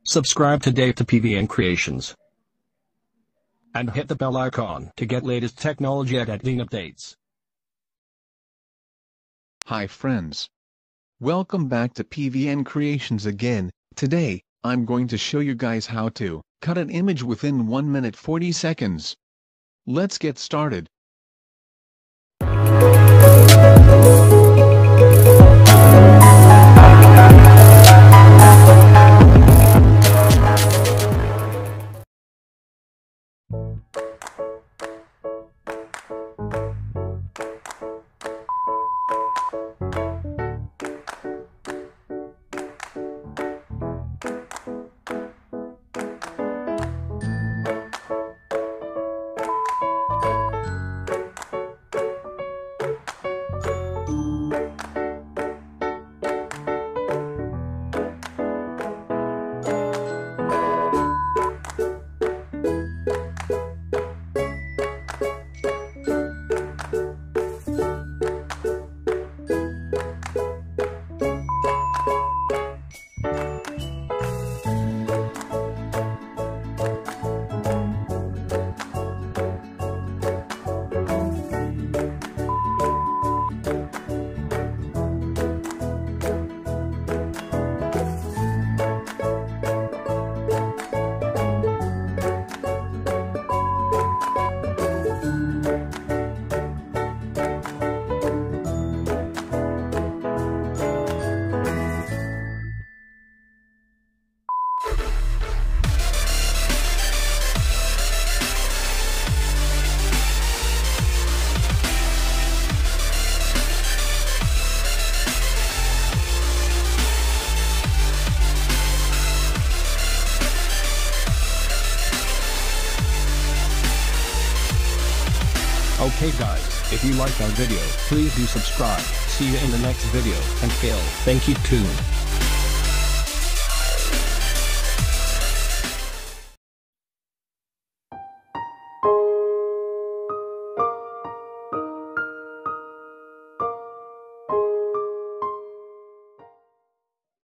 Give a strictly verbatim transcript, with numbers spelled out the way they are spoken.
Subscribe today to P V N Creations. And hit the bell icon to get latest technology and editing updates. Hi friends. Welcome back to P V N Creations again. Today, I'm going to show you guys how to cut an image within one minute forty seconds. Let's get started. Okay guys, if you liked our video, please do subscribe. See you in the next video, and Phil, thank you too.